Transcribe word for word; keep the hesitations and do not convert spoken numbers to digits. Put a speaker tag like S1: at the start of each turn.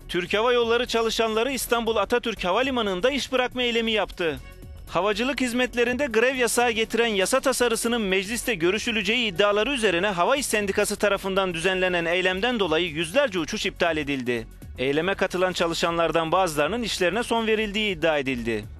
S1: Türk Hava Yolları çalışanları İstanbul Atatürk Havalimanı'nda iş bırakma eylemi yaptı. Havacılık hizmetlerinde grev yasağı getiren yasa tasarısının mecliste görüşüleceği iddiaları üzerine Hava İş Sendikası tarafından düzenlenen eylemden dolayı yüzlerce uçuş iptal edildi. Eyleme katılan çalışanlardan bazılarının işlerine son verildiği iddia edildi.